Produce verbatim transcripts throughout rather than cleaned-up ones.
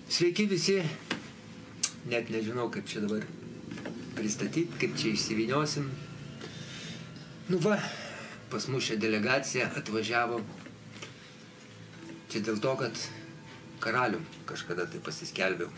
Sveiki visi, net nežinau, kaip čia dabar pristatyti, kaip čia išsivyniosim. Nu va, pas mus šią delegaciją atvažiavo čia dėl to, kad karalium kažkada tai pasiskelbiau.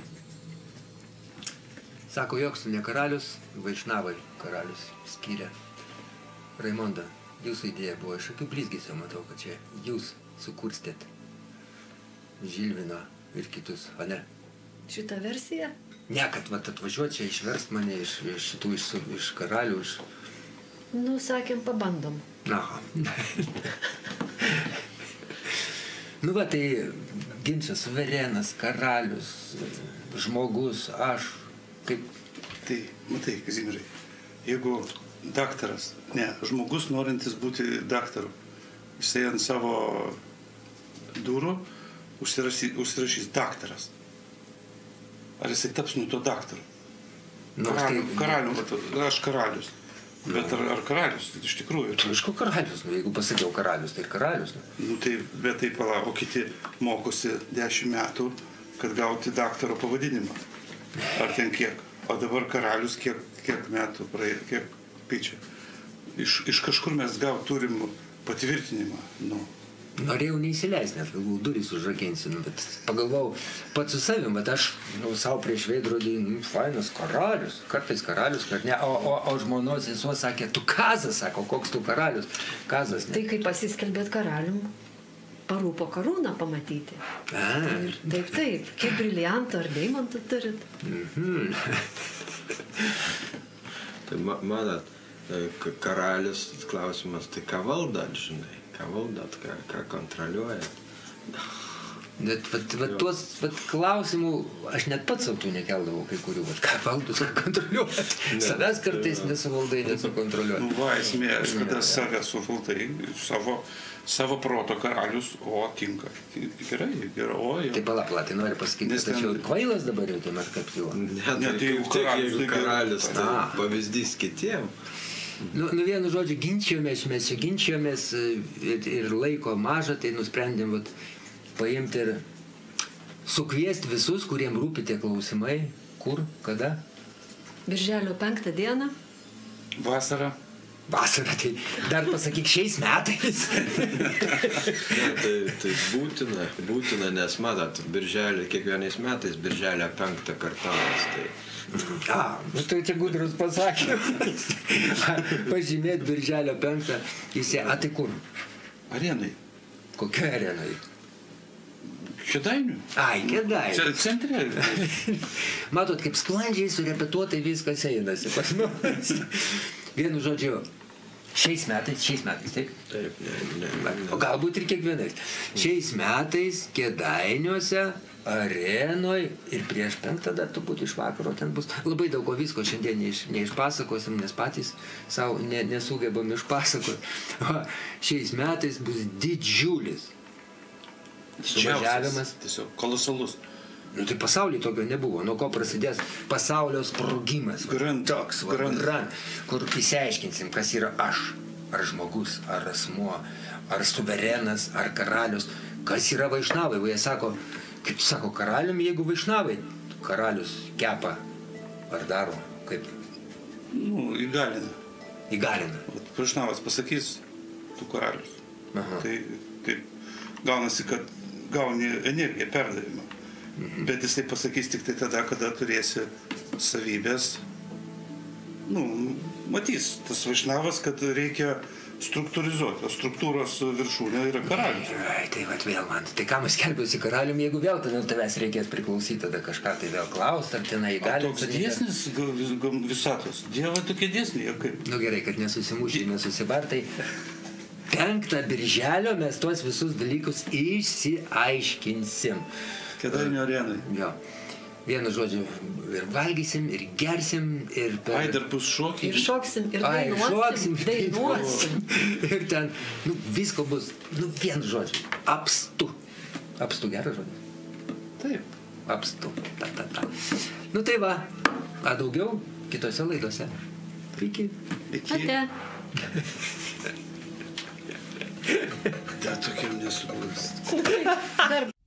Sako, joks tu ne karalius, Vaišnavai karalius skyrė. Raimonda, jūsų idėja buvo, iš akių blizgėsio matau, kad čia jūs sukurstėt Žilvino ir kitus, o ne? Šitą versiją? Ne, kad vat atvažiuot čia išverst mane iš, iš šitų, iš, iš karalių, iš... Nu, sakėm, pabandom. Aha. Nu va, tai ginčas, suverenas, karalius, žmogus, aš, kaip... Tai, matai, Kazimierai, jeigu daktaras, ne, žmogus norintis būti daktaru, jisai ant savo durų užsirašys, užsirašys daktaras. Ar jisai taps nuo to daktaru? Nu, Karaliu, tai... karaliu, matau, aš karalius. Bet ar, ar karalius, iš tikrųjų? Tai aišku karalius, nu, jeigu pasakiau karalius, tai karalius. Nu, nu tai, bet tai pala, o kiti mokosi dešimt metų, kad gauti daktaro pavadinimą. Ar ten kiek? O dabar karalius kiek, kiek metų praėjo, kiek pičia. Iš, iš kažkur mes gaut turim patvirtinimą. Nu. Norėjau neįsileist, net galvau, durys užrakinsiu, nu, bet pagalvojau pats su savim, bet aš nu, savo prieš veidrodį, nu, fainas karalius, kartais karalius, kad ne, o, o, o žmonos sesuo sakė, tu Kazas, sako, koks tu karalius, Kazas, ne. Tai kai pasiskelbėt karalium, parūpo karūną pamatyti. A. Ir taip, taip, kiek briliantų ar deimantų turit? Mhm. Tai manat, karalius klausimas, tai ką valdat, žinai? Ką valdat, ką, ką kontroliuoja. Bet vat, vat, tuos vat, klausimų aš net pats savo tų nekeldavau kai kurių. Vat, ką valdus, ką kontroliuoja. Savęs kartais nesuvaldai, nesukontroliuoja. Nu, va, esmė, kada save suvaldai, savo, savo proto karalius, o tinka. Gerai, gerai, o jau. Tai pala, pala, tai nori pasakyti, kad aš jau ir kvailas dabar jau, tai mes kaip jau. Ne, Ne, tai tai kaip tik, karalius, jeigu tai karalius, tai A. pavyzdys kitiem. Nu, nu vienu žodžiu, ginčijomės, mes čia ginčijomės ir, ir laiko maža, tai nusprendėm vat, paimti ir sukviesti visus, kuriem rūpi tie klausimai, kur, kada. Birželio penktą dieną. Vasara. Vasarą, tai dar pasakyk šiais metais. Ne, tai, tai būtina, būtina, nes matot, birželį, kiekvienais metais birželio penktą kartalas, tai... A, nu tai čia gudrus pasakymas. Pažymėti birželio penktą, jis ją, a tai kur? Arenai. Kokia arenai? Kėdainių. Ai, Kėdainių. Centre. Matot, kaip sklandžiai surepetuotai viskas einasi pas mus. Vienu žodžiu, šiais metais, šiais metais, taip? Taip, ne, ne, ne. O galbūt ir kiekvienais. Šiais metais Kėdainiuose, arenoj ir prieš penktą dar turbūt iš vakaro ten bus. Labai daug ko visko šiandien neiš, neišpasakosim, nes patys savo ne, nesugebam išpasakoti. O šiais metais bus didžiulis suvažiavimas. Tiesiog kolosalus. Nu tai pasaulyje tokio nebuvo. Nuo ko prasidės pasaulio sprogimas. Grand. Toks, va, Grand. grand, kur įsiaiškinsim, kas yra aš. Ar žmogus, ar asmuo, ar suverenas, ar karalius. Kas yra Vaišnavai. O jie sako, kaip sako, karalium, jeigu Vaišnavai. Karalius kepa ar daro, kaip? Nu, įgalina. Įgalina. Vaišnavas pasakys, tu karalius. Aha. Tai taip gaunasi, kad gauni energiją, perdavimą. Mhm. Bet jisai pasakys tik tai tada, kada turėsi savybės. Nu, matys tas Vaišnavas, kad reikia struktūrizuoti. O struktūros viršūnė yra karalius. Ai, tai vat vėl man. Tai kam aš skelbiuosi karalium, jeigu vėl tada tavęs reikės priklausyti, tada kažką tai vėl klausti, ar tenai įgalinti. Toks dėsnis vis, visatos. Dieva tokie dėsniai, kaip. Nu gerai, kad nesusimušai, nesusibartai. Penktą birželio mes tuos visus dalykus išsiaiškinsim. Kėdainių arenai. Jo. Vienu žodžiu, ir valgysim, ir gersim, ir per... Ai, dar bus šokiai. Ir šoksim, ir Ai, dainuosim. šoksim, Dainuosim. ir ten, nu, visko bus, nu, vienu žodžiu, apstu. Apstu, geras žodis. Taip. Apstu. Ta, ta, ta. Nu tai va, a daugiau kitose laidose. Iki. Iki. Ate. Dar tokiam nesubūs. Dar